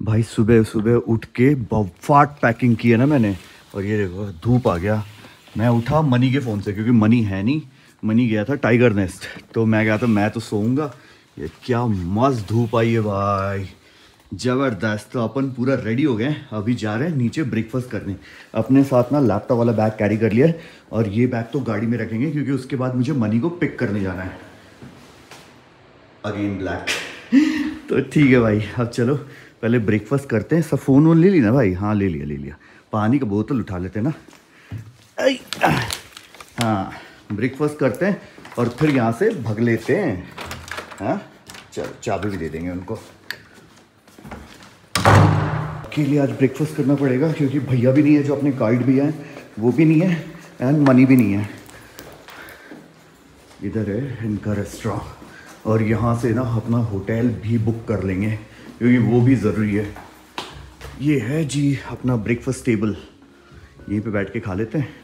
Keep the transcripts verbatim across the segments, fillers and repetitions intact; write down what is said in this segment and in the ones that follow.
भाई सुबह सुबह उठ के बफाट पैकिंग की है ना मैंने, और ये देखो धूप आ गया। मैं उठा मनी के फ़ोन से क्योंकि मनी है नहीं, मनी गया था टाइगर नेस्ट, तो मैं गया था, मैं तो सोऊंगा। ये क्या मस्त धूप आई है भाई, ज़बरदस्त। तो अपन पूरा रेडी हो गए, अभी जा रहे हैं नीचे ब्रेकफास्ट करने। अपने साथ ना लैपटॉप वाला बैग कैरी कर लिया है, और ये बैग तो गाड़ी में रखेंगे क्योंकि उसके बाद मुझे मनी को पिक करने जाना है। Again black. तो ठीक है भाई, अब चलो पहले ब्रेकफास्ट करते हैं। सब फ़ोन वोन ले ली ना भाई? हाँ ले लिया ले लिया। पानी का बोतल उठा लेते हैं ना। हाँ ब्रेकफास्ट करते हैं और फिर यहाँ से भग लेते हैं। हाँ चलो चाबी भी दे देंगे उनको। के लिए आज ब्रेकफास्ट करना पड़ेगा क्योंकि भैया भी नहीं है, जो अपने गाइड भी हैं वो भी नहीं है, एंड मनी भी नहीं है। इधर है इनका रेस्टोरेंट, और यहाँ से ना अपना होटल भी बुक कर लेंगे क्योंकि वो भी ज़रूरी है। ये है जी अपना ब्रेकफास्ट टेबल, यहीं पे बैठ के खा लेते हैं।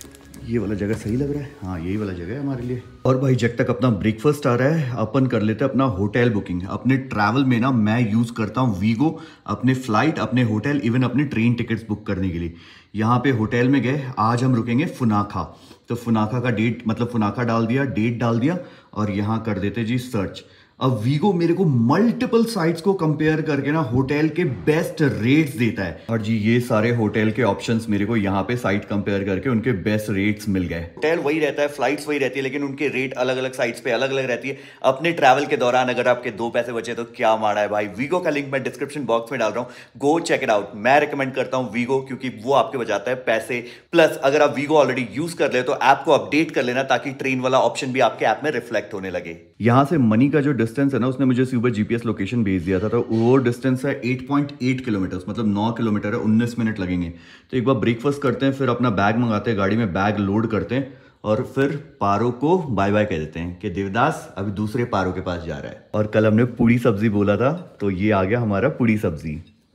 ये वाला जगह सही लग रहा है, हाँ यही वाला जगह है हमारे लिए। और भाई जब तक अपना ब्रेकफास्ट आ रहा है, अपन कर लेते हैं अपना होटल बुकिंग। अपने ट्रैवल में ना मैं यूज़ करता हूँ वीगो, अपने फ़्लाइट, अपने होटल, इवन अपने ट्रेन टिकट्स बुक करने के लिए। यहाँ पे होटल में गए, आज हम रुकेंगे फुनाखा, तो फुनाखा का डेट मतलब फुनाखा डाल दिया, डेट डाल दिया, और यहाँ कर देते जी सर्च। अब वीगो मेरे को मल्टीपल साइट्स को कंपेयर करके ना होटल के बेस्ट रेट्स देता है, और जी ये सारे होटल के ऑप्शंस मेरे को यहाँ पे साइट कंपेयर करके उनके बेस्ट रेट्स मिल गए। होटल वही रहता है, फ्लाइट्स वही रहती है, लेकिन उनके रेट अलग अलग साइट्स पे अलग अलग रहती है। अपने ट्रैवल के दौरान अगर आपके दो पैसे बचे तो क्या माड़ा है भाई। वीगो का लिंक मैं डिस्क्रिप्शन बॉक्स में डाल रहा हूँ, गो चेक इट आउट। मैं रिकमेंड करता हूँ वीगो क्योंकि वो आपके बचाता है पैसे, प्लस अगर आप वीगो ऑलरेडी यूज कर ले तो ऐप को अपडेट कर लेना ताकि ट्रेन वाला ऑप्शन भी आपके ऐप में रिफ्लेक्ट होने लगे। यहाँ से मनी का जो डिस्टेंस है ना, उसने मुझे सुबह जीपीएस लोकेशन भेज दिया था, तो वो डिस्टेंस है आठ पॉइंट आठ किलोमीटर, मतलब नौ किलोमीटर है, उन्नीस मिनट लगेंगे। तो एक बार ब्रेकफास्ट करते हैं, फिर अपना बैग मंगाते हैं, गाड़ी में बैग लोड करते हैं, और फिर पारो को बाय बाय कह देते हैं कि देवदास अभी दूसरे पारो के पास जा रहा है। और कल हमने पूड़ी सब्जी बोला था, तो ये आ गया हमारा पूड़ी सब्जी।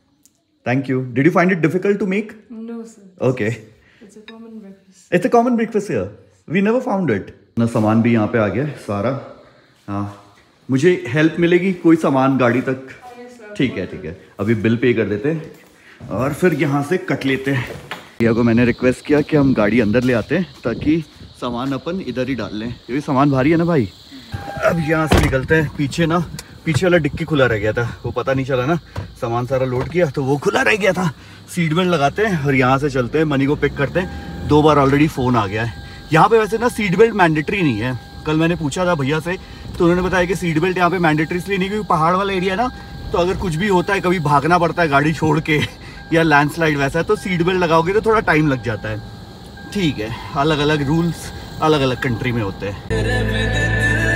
Thank you. Did you find it difficult to make? No, sir. Okay, It's a common breakfast. It's a common breakfast here, we never found it. ना सामान भी यहाँ पे आ गया है सारा। हाँ मुझे हेल्प मिलेगी कोई सामान गाड़ी तक? ठीक है ठीक है, अभी बिल पे कर देते हैं और फिर यहाँ से कट लेते हैं। भैया को मैंने रिक्वेस्ट किया कि हम गाड़ी अंदर ले आते हैं ताकि सामान अपन इधर ही डाल लें, क्योंकि सामान भारी है ना भाई। अब यहाँ से निकलते हैं। पीछे ना पीछे वाला डिक्की खुला रह गया था, वो पता नहीं चला ना, सामान सारा लोड किया तो वो खुला रह गया था। सीट बेल्ट लगाते हैं और यहाँ से चलते हैं, मनी को पिक करते हैं। दो बार ऑलरेडी फ़ोन आ गया है। यहाँ पे वैसे ना सीट बेल्ट मैंडेटरी नहीं है, कल मैंने पूछा था भैया से, तो उन्होंने बताया कि सीट बेल्ट यहाँ पे मैंडेटरी इसलिए नहीं क्योंकि पहाड़ वाला एरिया है ना, तो अगर कुछ भी होता है, कभी भागना पड़ता है गाड़ी छोड़ के या लैंडस्लाइड वैसा है, तो सीट बेल्ट लगाओगे तो थोड़ा टाइम लग जाता है। ठीक है, अलग अलग रूल्स अलग अलग कंट्री में होते हैं।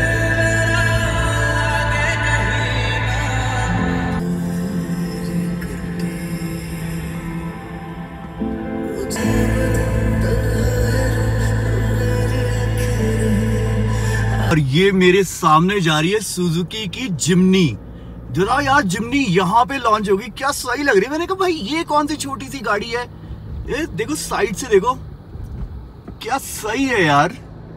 और ये मेरे सामने जा रही है सुजुकी की जिम्नी। जरा यार जिम्नी यहाँ पे लॉन्च होगी, क्या सही लग रही है। मैंने कहा भाई ये कौन सी छोटी सी गाड़ी है, ये देखो साइड से देखो क्या सही है यार,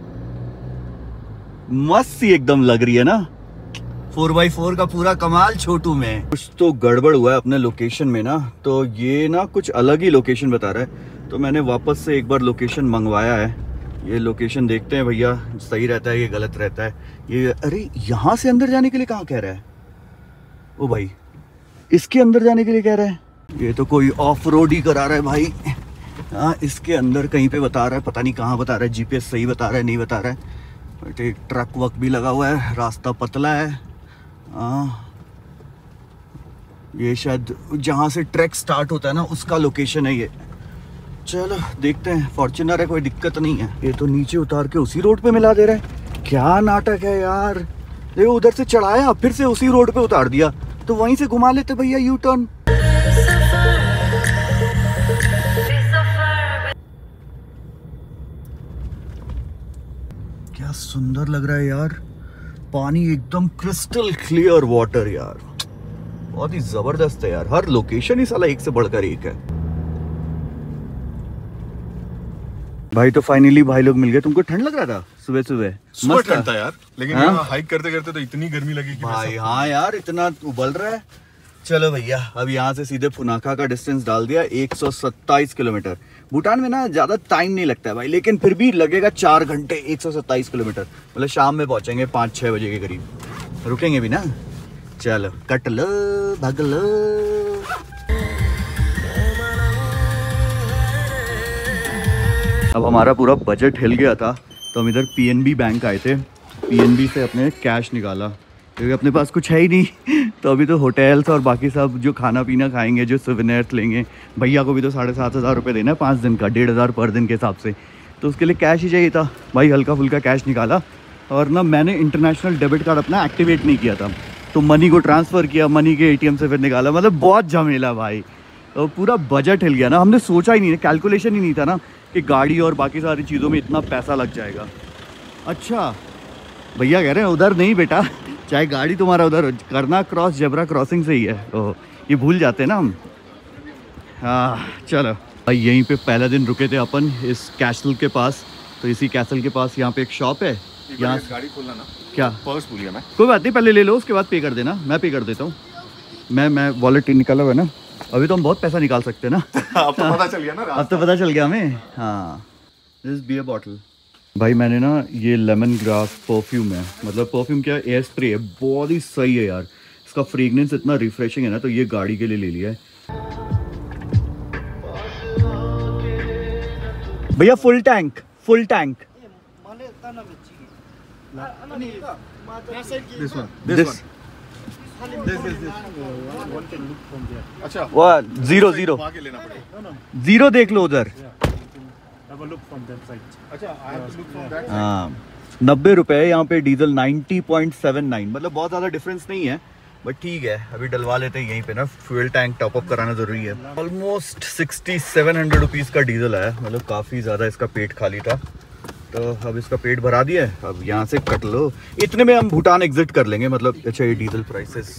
मस्त सी एकदम लग रही है ना। फोर बाई फोर का पूरा कमाल छोटू में। कुछ तो गड़बड़ हुआ है अपने लोकेशन में ना, तो ये ना कुछ अलग ही लोकेशन बता रहा है, तो मैंने वापस से एक बार लोकेशन मंगवाया है। ये लोकेशन देखते हैं भैया, सही रहता है ये गलत रहता है ये। अरे यहाँ से अंदर जाने के लिए कहाँ कह रहा है ओ भाई, इसके अंदर जाने के लिए कह रहा है। ये तो कोई ऑफ रोड ही करा रहा है भाई। हाँ इसके अंदर कहीं पे बता रहा है, पता नहीं कहाँ बता रहा है, जीपीएस सही बता रहा है नहीं बता रहा है। बट एक ट्रक वक भी लगा हुआ है, रास्ता पतला है। हाँ ये शायद जहाँ से ट्रैक स्टार्ट होता है ना उसका लोकेशन है ये। चलो देखते हैं, फॉर्च्यूनर है, कोई दिक्कत नहीं है। ये तो नीचे उतार के उसी रोड पे मिला दे रहा है, क्या नाटक है यार। देखो उधर से चढ़ाया फिर से उसी रोड पे उतार दिया, तो वहीं से घुमा लेते भैया यू टर्न। क्या सुंदर लग रहा है यार, पानी एकदम क्रिस्टल क्लियर वाटर यार, बहुत ही जबरदस्त है यार। हर लोकेशन ही साला एक से बढ़कर एक है भाई। तो फाइनली भाई लोग मिल गए। तुमको ठंड लग रहा था सुबह सुबह? सुबह ठंड था यार, लेकिन हाँ? यहाँ हाइक करते करते तो इतनी गर्मी लगी कि भाई हाँ यार इतना उबल रहा है। चलो भैया, अब यहाँ से सीधे फुनाखा का डिस्टेंस डाल दिया, एक सौ सत्ताईस किलोमीटर। भूटान में ना ज़्यादा टाइम नहीं लगता है भाई, लेकिन फिर भी लगेगा चार घंटे, एक सौ सत्ताईस किलोमीटर। मतलब शाम में पहुँचेंगे पाँच छः बजे के करीब, रुकेंगे भी ना। चलो कट लो, भाग लो। अब हमारा पूरा बजट हिल गया था, तो हम इधर पीएनबी बैंक आए थे। पीएनबी से अपने कैश निकाला, क्योंकि अपने पास कुछ है ही नहीं। तो अभी तो होटल्स और बाकी सब जो खाना पीना खाएंगे, जो सोवेनिर्स लेंगे, भैया को भी तो साढ़े सात हज़ार रुपये देना है पाँच दिन का, डेढ़ हज़ार पर दिन के हिसाब से। तो उसके लिए कैश ही चाहिए था भाई, हल्का फुल्का कैश निकाला। और ना मैंने इंटरनेशनल डेबिट कार्ड अपना एक्टिवेट नहीं किया था, तो मनी को ट्रांसफ़र किया, मनी के एटीएम से फिर निकाला। मतलब बहुत झमेला भाई, तो पूरा बजट हिल गया ना। हमने सोचा ही नहीं, कैलकुलेशन ही नहीं था ना कि गाड़ी और बाकी सारी चीज़ों में इतना पैसा लग जाएगा। अच्छा भैया कह रहे हैं उधर नहीं बेटा, चाहे गाड़ी तुम्हारा उधर करना क्रॉस जेब्रा क्रॉसिंग से ही है। ओह, ये भूल जाते हैं ना हम। हाँ चलो भाई, यहीं पे पहला दिन रुके थे अपन इस कैसल के पास। तो इसी कैसल के पास यहाँ पे एक शॉप है, यहाँ गाड़ी खोलना ना, क्या पर्स भूल गया मैं। कोई बात नहीं, पहले ले लो, उसके बाद पे कर देना, मैं पे कर देता हूँ। मैं मैं वॉलेट निकाला हुआ है ना, अभी तो हम बहुत पैसा निकाल सकते हैं ना। अब तो पता चल गया ना, अब तो पता चल गया हमें। हाँ, दिस बियर बॉटल भाई, मैंने ना ये लेमन ग्रास परफ्यूम है, मतलब परफ्यूम क्या, एयर स्प्रे है, बहुत ही सही है यार। इसका फ्रेगनेंस इतना रिफ्रेशिंग है ना, तो ये गाड़ी के लिए ले लिया है भैया। Full tank, full tank. This one, this अच्छा वो जीरो जीरो आगे लेना पड़ेगा। जीरो देख लो उधर। अच्छा, I have to look from that side. हाँ, नब्बे रुपए यहाँ पे diesel ninety point seven nine, मतलब बहुत ज़्यादा डिफरेंस नहीं है, बट ठीक है। अभी डलवा लेते हैं यहीं पे ना, फ्यूल टैंक टॉप अप कराना ज़रूरी है। Almost sixty seven hundred rupees का डीजल है, मतलब काफ़ी ज़्यादा इसका पेट खाली था। तो अब इसका पेट भरा दिया है, अब यहाँ से कट लो, इतने में हम भूटान एग्जिट कर लेंगे। मतलब अच्छा, ये डीजल प्राइसेस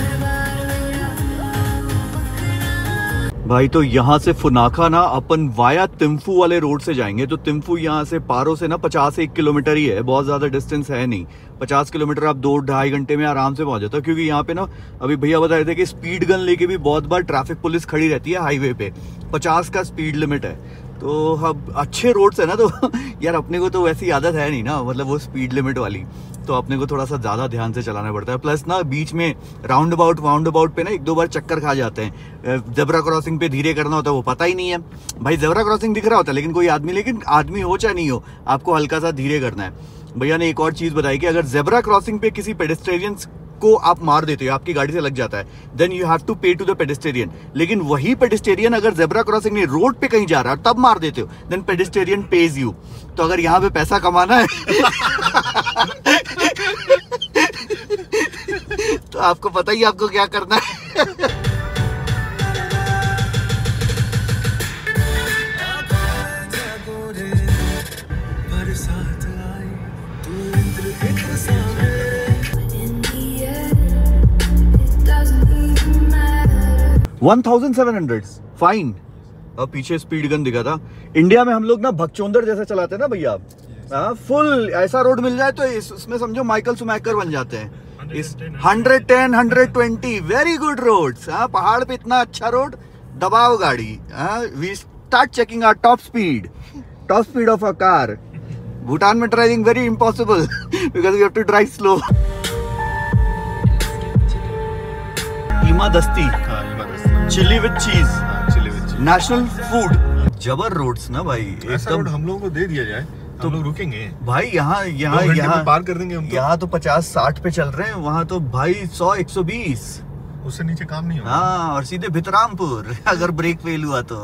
भाई। तो यहाँ से फुनाखा ना अपन वाया तिम्फू वाले रोड से जाएंगे। तो तिम्फू यहाँ से पारो से ना पचास एक किलोमीटर ही है, बहुत ज़्यादा डिस्टेंस है नहीं। पचास किलोमीटर आप दो ढाई घंटे में आराम से पहुँच जाता, क्योंकि यहाँ पे ना अभी भैया बता रहे थे कि स्पीड गन लेके भी बहुत बार ट्रैफिक पुलिस खड़ी रहती है हाईवे पे। पचास का स्पीड लिमिट है, तो अब अच्छे रोड्स है ना, तो यार अपने को तो वैसी आदत है नहीं ना, मतलब वो स्पीड लिमिट वाली, तो अपने को थोड़ा सा ज़्यादा ध्यान से चलाना पड़ता है। प्लस ना बीच में राउंड अबाउट वाउंड अबाउट पे ना एक दो बार चक्कर खा जाते हैं। जेब्रा क्रॉसिंग पे धीरे करना होता है, वो पता ही नहीं है भाई। जेब्रा क्रॉसिंग दिख रहा होता है, लेकिन कोई आदमी, लेकिन आदमी हो चाहे नहीं हो, आपको हल्का सा धीरे करना है। भैया ने एक और चीज़ बताई कि अगर जेब्रा क्रॉसिंग पे किसी पेडेस्ट्रियन को आप मार देते हो, आपकी गाड़ी से लग जाता है, then you have to pay to the pedestrian. लेकिन वही पेडेस्ट्रियन अगर जेब्रा क्रॉसिंग नहीं, रोड पे कहीं जा रहा है तब मार देते हो, देन पेडेस्ट्रियन पेज यू। तो अगर यहाँ पे पैसा कमाना है तो आपको पता ही आपको क्या करना है। One thousand seven hundred fine. अब पीछे स्पीड गन दिखा था। इंडिया में हम लोग ना भगचोंदर जैसा चलाते हैं ना भैया, हाँ, फुल ऐसा रोड मिल जाए तो इस, इसमें समझो माइकल सुमैकर बन जाते हैं। इस hundred ten hundred twenty very good roads. हाँ, पहाड़ पे इतना अच्छा रोड, दबाओ गाड़ी। हाँ, we start checking our top speed, top speed of a car. Bhutan में driving very impossible because you have to drive slow. Ema datshi, chilli with cheese, chilli with cheese, national food. जबर रोड्स ना भाई, ऐसा रोड हम लोगों को दे दिया जाए तो हम लोग रुकेंगे भाई। यहाँ यहाँ दो घंटे यहाँ में पार कर देंगे हम तो। यहाँ तो पचास साठ पे चल रहे हैं, वहाँ तो भाई सौ एक सौ बीस, उससे नीचे काम नहीं होगा। हाँ, और सीधे भितरामपुर अगर ब्रेक फेल हुआ तो।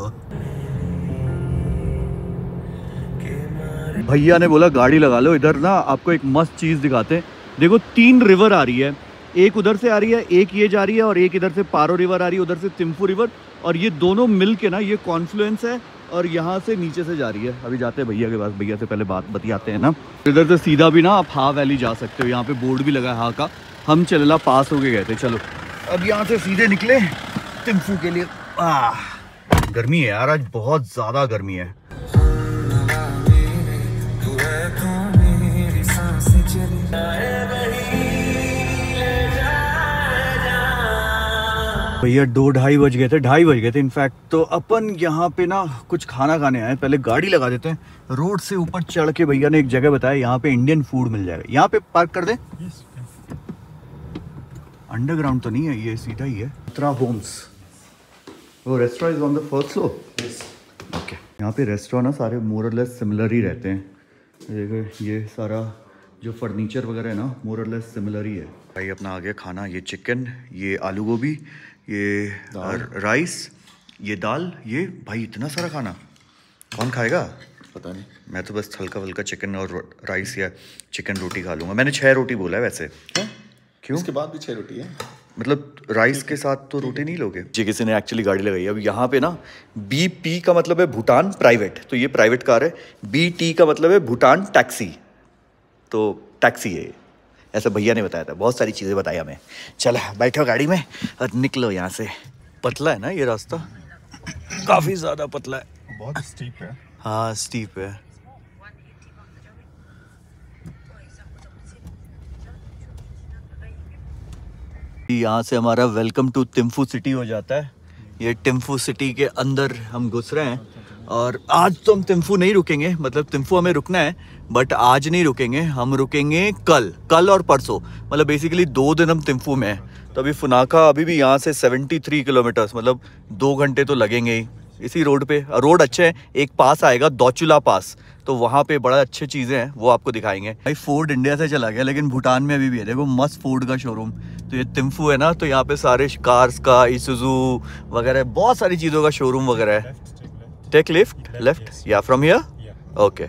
भैया ने बोला गाड़ी लगा लो इधर ना, आपको एक मस्त चीज दिखाते हैं। देखो तीन रिवर आ रही है, एक उधर से आ रही है, एक ये जा रही है, और एक इधर से पारो रिवर आ रही है, उधर से तिम्फू रिवर, और ये दोनों मिल के ना ये कॉन्फ्लुएंस है, और यहाँ से नीचे से जा रही है। अभी जाते हैं भैया के पास, भैया से पहले बात बतियाते हैं ना। इधर से सीधा भी ना आप हा वैली जा सकते हो, यहाँ पे बोर्ड भी लगा है हा का। हम चलेला पास होके गए थे। चलो अब यहाँ से सीधे निकले तिम्फू के लिए। आह, गर्मी है यार, आज बहुत ज़्यादा गर्मी है। भैया दो ढाई बज गए थे ढाई बज गए थे इनफैक्ट। तो अपन यहाँ पे ना कुछ खाना खाने आए, पहले गाड़ी लगा देते हैं। रोड से ऊपर चढ़ के भैया ने एक जगह बताया यहाँ पे इंडियन फूड मिल जाएगा, यहाँ पे पार्क कर दे। अंडरग्राउंड तो नहीं है ये, सीधा ही है। उत्तरा होम्स, वो restaurant is on the first floor. Okay, यहाँ पे रेस्टोरेंट ना सारे मोर और लेस सिमिलर ही रहते हैं। देखो ये सारा जो फर्नीचर वगैरह है ना मोर और लेस सिमिलर ही है। भाई अपना आ गया खाना, ये चिकन, ये आलू गोभी, ये राइस, ये दाल, ये भाई इतना सारा खाना कौन खाएगा पता नहीं। मैं तो बस हल्का फुल्का चिकन और राइस या चिकन रोटी खा लूँगा। मैंने छः रोटी बोला है वैसे। है? क्यों? इसके बाद भी छः रोटी है, मतलब राइस के साथ तो रोटी नहीं लोगे जी। किसी ने एक्चुअली गाड़ी लगाई है अब यहाँ पे ना। बी पी का मतलब है भूटान प्राइवेट, तो ये प्राइवेट कार है। बी टी का मतलब है भूटान टैक्सी, तो टैक्सी है। ऐसा भैया ने बताया था, बहुत सारी चीज़ें बताई हमें। चलो बैठो गाड़ी में और निकलो यहाँ से। पतला है ना ये रास्ता, काफ़ी ज़्यादा पतला है, बहुत स्टीप है। हाँ स्टीप है। यहाँ से हमारा वेलकम टू टिम्फू सिटी हो जाता है। ये टिम्फू सिटी के अंदर हम घुस रहे हैं और आज तो हम टिम्फू नहीं रुकेंगे, मतलब टिम्फू हमें रुकना है बट आज नहीं रुकेंगे, हम रुकेंगे कल कल और परसों, मतलब बेसिकली दो दिन हम टिम्फू में हैं। तो अभी फुनाका अभी भी यहाँ से तिहत्तर किलोमीटर्स, मतलब दो घंटे तो लगेंगे ही इसी रोड पे। रोड अच्छे हैं, एक पास आएगा दोचुला पास, तो वहाँ पे बड़ा अच्छी चीज़ें हैं, वो आपको दिखाएंगे। भाई फोर्ड इंडिया से चला गया लेकिन भूटान में अभी भी है, देखो मस्त फोर्ड का शोरूम। तो ये टिम्फू है ना, तो यहाँ पे सारे कार्स का, इसूजू वगैरह बहुत सारी चीज़ों का शोरूम वगैरह है। टेक लिफ्ट लेफ्ट या फ्रॉम हियर, ओके।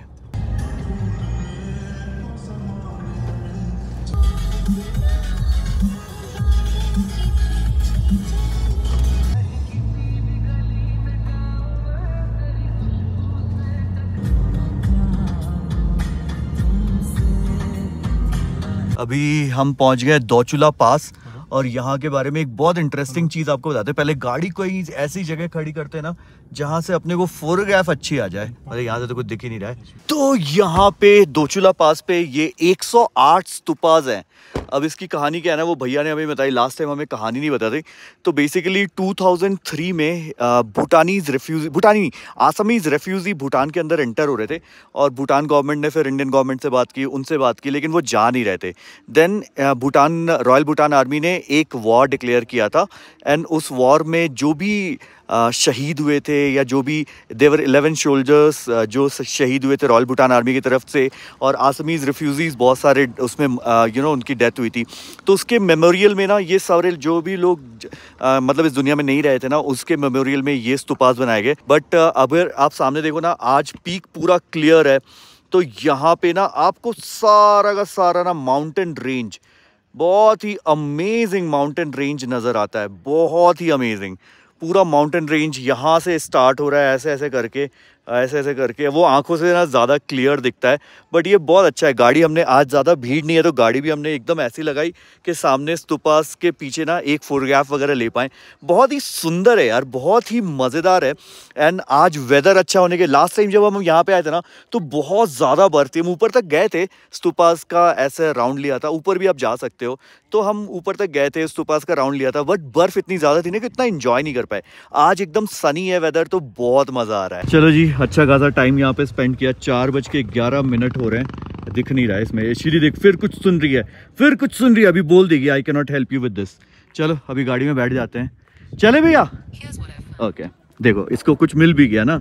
अभी हम पहुंच गए दोचुला पास और यहाँ के बारे में एक बहुत इंटरेस्टिंग चीज़ आपको बताते हैं। पहले गाड़ी कोई ऐसी जगह खड़ी करते हैं ना जहाँ से अपने को फोटोग्राफ अच्छी आ जाए। अरे यहाँ से तो कुछ दिख ही नहीं रहा है। तो यहाँ पे दोचुला पास पे ये एक सौ आठ स्तूपास हैं। अब इसकी कहानी क्या है ना, वो भैया ने हमें बताई, लास्ट टाइम हमें कहानी नहीं बता दी। तो बेसिकली दो हज़ार तीन में Bhutanese refugee Bhutani Assamese refugee Bhutan के अंदर एंटर हो रहे थे और भूटान गवर्नमेंट ने फिर इंडियन गवर्नमेंट से बात की, उनसे बात की, लेकिन वो जा नहीं रहे थे। Then Bhutan royal Bhutan army ने एक वॉर डिक्लेयर किया था एंड उस वॉर में जो भी Uh, शहीद हुए थे या जो भी देवर इलेवन सोल्जर्स जो शहीद हुए थे रॉयल भूटान आर्मी की तरफ से, और आसामीज रिफ्यूजीज बहुत सारे उसमें यू नो उनकी डेथ हुई थी। तो उसके मेमोरियल में ना ये सारे जो भी लोग uh, मतलब इस दुनिया में नहीं रहे थे ना, उसके मेमोरियल में ये स्तूपास बनाए गए। बट uh, अगर आप सामने देखो ना, आज पीक पूरा क्लियर है, तो यहाँ पे ना आपको सारा का सारा ना माउंटेन रेंज, बहुत ही अमेजिंग माउंटेन रेंज नज़र आता है, बहुत ही अमेजिंग। पूरा माउंटेन रेंज यहाँ से स्टार्ट हो रहा है, ऐसे ऐसे करके ऐसे ऐसे करके वो आंखों से ना ज़्यादा क्लियर दिखता है। बट ये बहुत अच्छा है। गाड़ी हमने आज ज़्यादा भीड़ नहीं है तो गाड़ी भी हमने एकदम ऐसी लगाई कि सामने स्तूपास के पीछे ना एक फोटोग्राफ वगैरह ले पाएँ। बहुत ही सुंदर है यार, बहुत ही मज़ेदार है। एंड आज वेदर अच्छा होने के, लास्ट टाइम जब हम यहाँ पे आए थे ना तो बहुत ज़्यादा बर्फ थी। हम ऊपर तक गए थे, स्तूपास का ऐसे राउंड लिया था, ऊपर भी आप जा सकते हो, तो हम ऊपर तक गए थे, स्तूपास का राउंड लिया था। बट बर्फ इतनी ज़्यादा थी ना कि इतना इंजॉय नहीं कर पाए। आज एकदम सनी है वेदर, तो बहुत मज़ा आ रहा है। चलो जी, अच्छा खासा टाइम यहाँ पे स्पेंड किया। चार बज के ग्यारह मिनट हो रहे हैं, दिख नहीं रहा है इसमें। श्री देख, फिर कुछ सुन रही है, फिर कुछ सुन रही है, अभी बोल देगी I can not help you with this. चलो अभी गाड़ी में बैठ जाते हैं, चले भैया। ओके, देखो इसको कुछ मिल भी गया ना,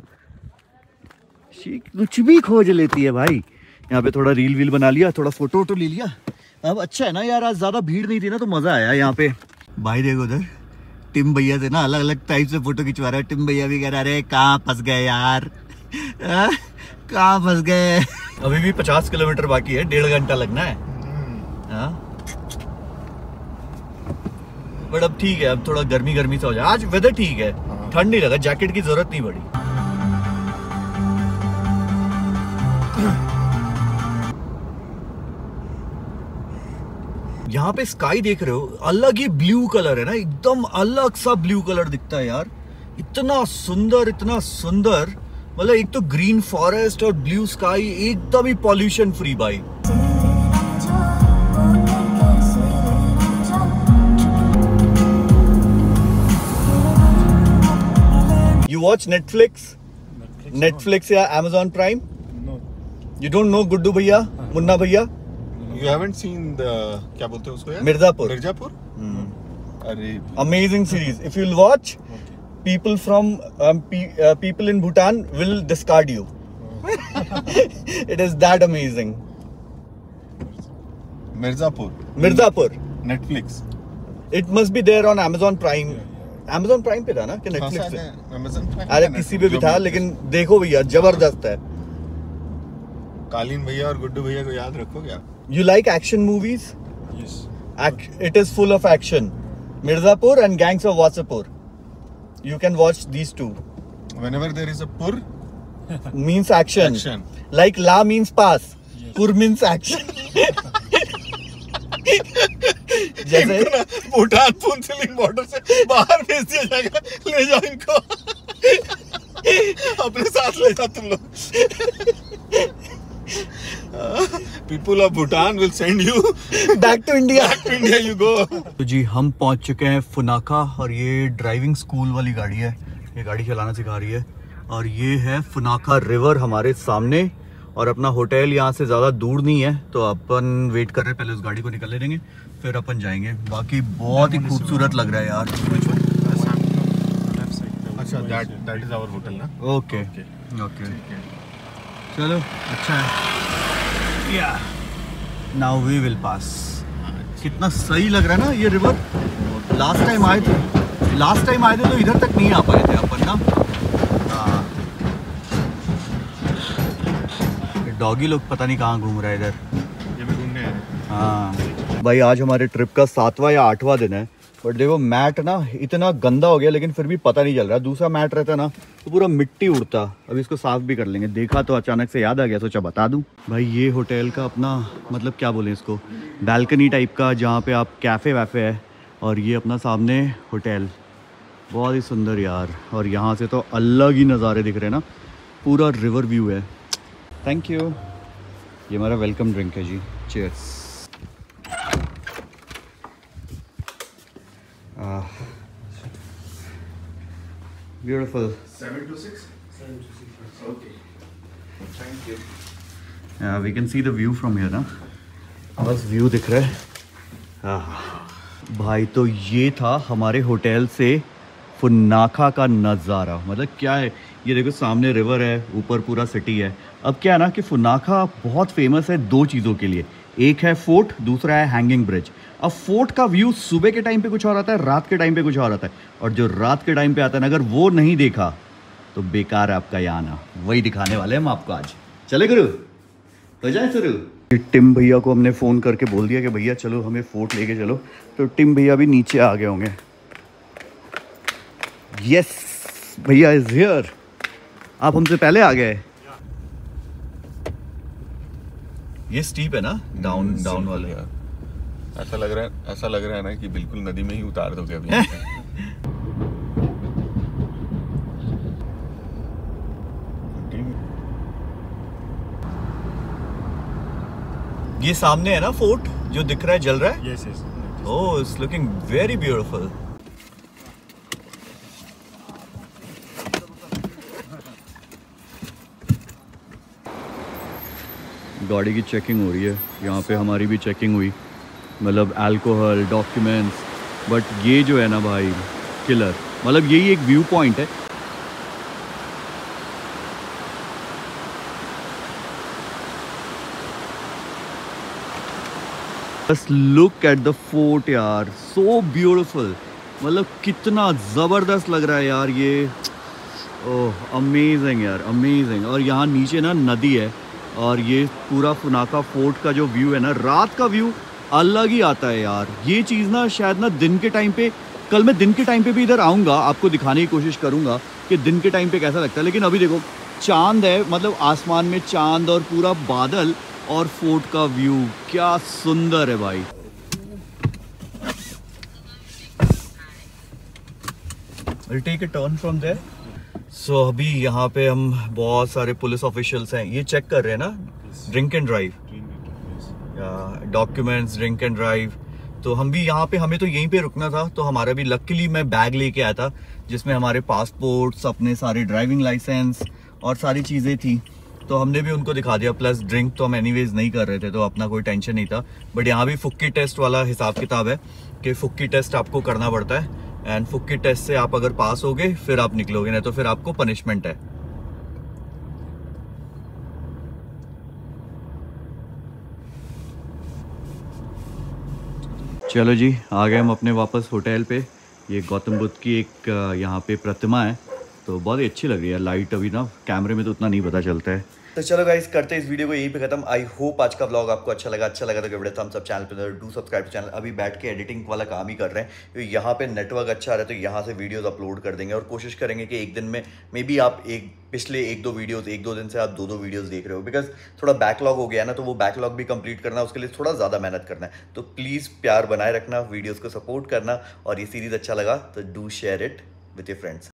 कुछ भी खोज लेती है भाई। यहाँ पे थोड़ा रील वील बना लिया, थोड़ा फोटो वोटो ले लिया। अब अच्छा है ना यार, आज ज्यादा भीड़ नहीं थी ना तो मजा आया यहाँ पे। भाई देखो उधर टिम भैया से ना अलग अलग टाइप से फोटो खिंचवा रहा है। टिम भैया भी कह रहा है कहाँ फंस गए यार, कहाँ फंस गए। अभी भी पचास किलोमीटर बाकी है, डेढ़ घंटा लगना है। बट अब ठीक है, अब थोड़ा गर्मी गर्मी सा हो जाए। आज वेदर ठीक है, ठंड नहीं लगा, जैकेट की जरूरत नहीं पड़ी। यहाँ पे स्काई देख रहे हो, अलग ही ब्लू कलर है ना, एकदम अलग सा ब्लू कलर दिखता है यार। इतना सुंदर, इतना सुंदर, मतलब एक तो ग्रीन फॉरेस्ट और ब्लू स्काई, एकदम ही पॉल्यूशन फ्री भाई। watch Netflix? Netflix. Netflix या Amazon Prime? No. You don't know Guddu भैया, मुन्ना भैया? You haven't seen the क्या बोलते हैं उसको यार? मिर्जापुर. मिर्जापुर? अरे Amazing series. If you'll watch, people from um, pe uh, people in Bhutan will discard you. It is that amazing. Mirzapur. Mirzapur. Netflix. It must be there on Amazon Prime. Amazon Prime पे था ना कि Netflix पे? Amazon Prime. अरे किसी पे भी था, लेकिन देखो भैया जबरदस्त है. कालीन भैया और गुड्डू भैया को याद रखो क्या? You like action movies? Yes. Ac it is full of action. Mirzapur and Gangs of Wasseypur. You can watch these two. Whenever there is a pur, Means action. action. Like La means pass. Yes. Pur means action. जैसे Bhutan पुंसलिंग border से बाहर भेज दिया जाएगा. ले जाओ इनको. अपने साथ ले जाओ तुम लोग. People of Bhutan will send you back to India. back to India. You go. तो जी हम पहुंच चुके हैं फुनाका और ये ड्राइविंग स्कूल वाली गाड़ी है. ये गाड़ी चलाना सिखा रही है और ये है फुनाका रिवर हमारे सामने और अपना होटल यहाँ से ज़्यादा दूर नहीं है. तो अपन वेट कर रहे हैं, पहले उस गाड़ी को निकलने देंगे फिर अपन जाएंगे. बाकी बहुत ही खूबसूरत लग रहा है यार. अच्छा, that that is our hotel ना? ओके ओके चलो अच्छा है. या नाउ वी विल पास. कितना सही लग रहा है ना ये रिवर. लास्ट टाइम आए थे लास्ट टाइम आए थे तो इधर तक नहीं आ पाए थे अपन ना. हाँ डॉगी लोग पता नहीं कहाँ घूम रहा है इधर. ये भी घूमने आए. हाँ भाई आज हमारे ट्रिप का सातवां या आठवां दिन है. बट देखो मैट ना इतना गंदा हो गया लेकिन फिर भी पता नहीं चल रहा. दूसरा मैट रहता ना तो पूरा मिट्टी उड़ता. अभी इसको साफ भी कर लेंगे. देखा तो अचानक से याद आ गया, सोचा बता दूं. भाई ये होटल का अपना मतलब क्या बोलें इसको, बैल्कनी टाइप का जहाँ पे आप कैफ़े वैफ़े है और ये अपना सामने होटल. बहुत ही सुंदर यार. और यहाँ से तो अलग ही नज़ारे दिख रहे हैं ना. पूरा रिवर व्यू है. Thank you. ये हमारा वेलकम ड्रिंक है जी. Cheers. Ah, beautiful. Seven to six. Seven to six. Okay. Thank you. Yeah, we can see the view from here ना. बस व्यू दिख रहा है. ah. भाई तो ये था हमारे होटल से फुनाका का नज़ारा. मतलब क्या है ये देखो, सामने रिवर है, ऊपर पूरा सिटी है. अब क्या है ना कि फुनाका बहुत फेमस है दो चीज़ों के लिए. एक है फोर्ट, दूसरा है हैंगिंग ब्रिज. अब फोर्ट का व्यू सुबह के टाइम पे कुछ और आता है, रात के टाइम पे कुछ और आता है. और जो रात के टाइम पे आता है ना, अगर वो नहीं देखा तो बेकार है आपका यहाँ आना. वही दिखाने वाले हैं हम आपको आज. चले गुरु, हो जाए शुरू. टिम भैया को हमने फ़ोन करके बोल दिया कि भैया चलो हमें फोर्ट लेके चलो. तो टिम भैया भी नीचे आ गए होंगे. यस भैया इज हियर. आप हमसे पहले आ गए. ये स्टीप है ना, डाउन डाउन वाले. ऐसा लग रहा है ऐसा लग रहा है ना कि बिल्कुल नदी में ही उतार दोगे अभी. ये सामने है ना फोर्ट जो दिख रहा है, जल रहा है. Yes, yes. Oh it's looking very beautiful. गाड़ी की चेकिंग हो रही है. यहाँ पे हमारी भी चेकिंग हुई, मतलब अल्कोहल, डॉक्यूमेंट्स. बट ये जो है ना भाई किलर. मतलब यही एक व्यू पॉइंट है. बस लुक एट द फोर्ट यार, सो ब्यूटीफुल. मतलब कितना ज़बरदस्त लग रहा है यार ये. ओह अमेजिंग यार, अमेजिंग. और यहाँ नीचे ना नदी है और ये पूरा फुनाका फोर्ट का जो व्यू है ना, रात का व्यू अलग ही आता है यार. ये चीज़ ना शायद ना दिन के टाइम पे, कल मैं दिन के टाइम पे भी इधर आऊँगा, आपको दिखाने की कोशिश करूँगा कि दिन के टाइम पे कैसा लगता है. लेकिन अभी देखो चांद है, मतलब आसमान में चांद और पूरा बादल और फोर्ट का व्यू क्या सुंदर है भाई. We'll take a turn from there. So अभी यहाँ पे हम बहुत सारे पुलिस ऑफिशियल्स हैं, ये चेक कर रहे हैं ना drink and drive. Documents, drink and drive. तो हम भी यहाँ पे, हमें तो यहीं पे रुकना था, तो हमारा भी लकीली मैं बैग लेके आया था जिसमें हमारे पासपोर्ट्स, अपने सारे ड्राइविंग लाइसेंस और सारी चीज़ें थी, तो हमने भी उनको दिखा दिया। प्लस ड्रिंक तो हम एनीवेज नहीं कर रहे थे, तो अपना कोई टेंशन नहीं था। बट यहाँ भी फुक्की टेस्ट वाला हिसाब किताब है कि फुक्की टेस्ट आपको करना पड़ता है, एंड फुक्की टेस्ट से आप अगर पास हो गए फिर आप निकलोगे, नहीं तो फिर आपको पनिशमेंट है। चलो जी, आ गए हम अपने वापस होटल पे। ये गौतम बुद्ध की एक यहाँ पे प्रतिमा है, तो बहुत ही अच्छी लग रही है। लाइट अभी ना कैमरे में तो उतना नहीं पता चलता है। तो चलो गाइस, करते हैं इस वीडियो को यहीं पे खत्म। आई होप आज का व्लॉग आपको अच्छा लगा। अच्छा लगा तो वीडियो थम्स अप, चैनल पे डू सब्सक्राइब चैनल। अभी बैठ के एडिटिंग वाला काम ही कर रहे हैं, क्योंकि यहाँ पे नेटवर्क अच्छा आ रहा है, तो यहाँ से वीडियोस अपलोड कर देंगे और कोशिश करेंगे कि एक दिन में मे बी आप एक पिछले एक दो वीडियोस, एक दो दिन से आप दो दो वीडियोस देख रहे हो, बिकॉज थोड़ा बैकलॉग हो गया ना, तो वो बैकलॉग भी कंप्लीट करना है, उसके लिए थोड़ा ज़्यादा मेहनत करना है। तो प्लीज़ प्यार बनाए रखना, वीडियोज़ को सपोर्ट करना, और ये सीरीज़ अच्छा लगा तो do share it with your friends.